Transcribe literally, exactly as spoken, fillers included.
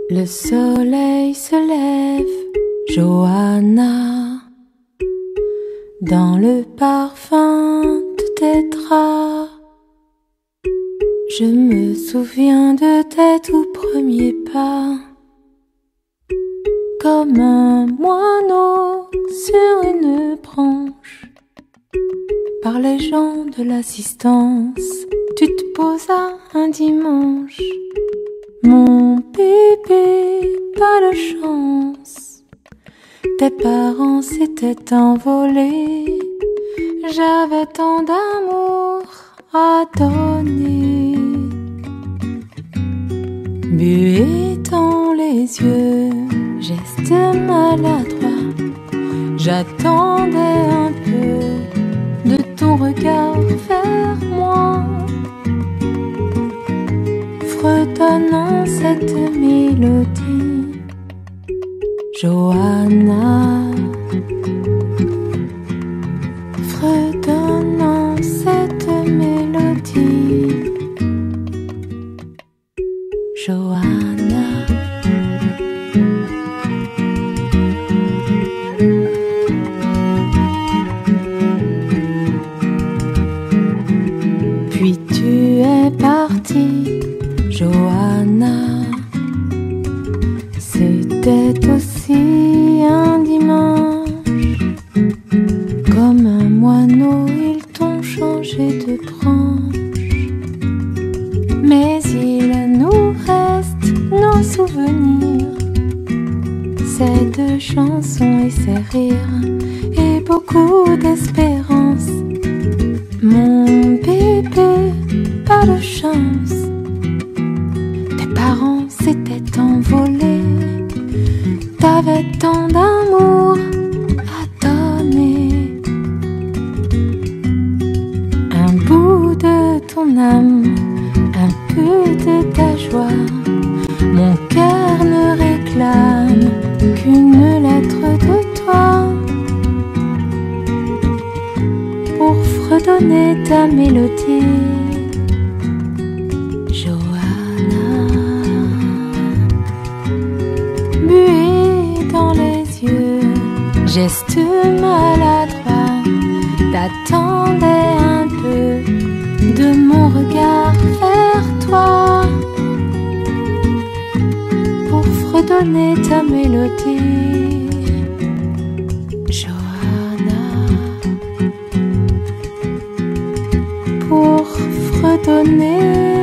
Le soleil se lève, Johanna, dans le parfum de tes draps. Je me souviens de tes tout premiers pas, comme un moineau sur une branche. Par les gens de l'assistance, tu te posas un dimanche. Mon bébé, pas de chance, tes parents s'étaient envolés. J'avais tant d'amour à donner. Buée dans les yeux, geste maladroit, j'attendais un peu de ton regard vers moi, fredonnant cette mélodie, Johanna, fredonnant cette mélodie, Johanna. Puis tu es partie, Johanna. C'était aussi un dimanche. Comme un moineau, ils t'ont changé de branche. Mais il nous reste nos souvenirs, ces deux chansons et ces rires, et beaucoup d'espérance. Mon bébé, pas de chance, tes parents s'étaient envolés. T'avais tant d'amour à donner, un bout de ton âme, un peu de ta joie. Mon cœur ne réclame qu'une lettre de toi pour fredonner ta mélodie, Johanna. Buée dans les yeux, geste maladroit, t'attendais un peu de mon regard vers toi pour fredonner ta mélodie, Johanna, pour fredonner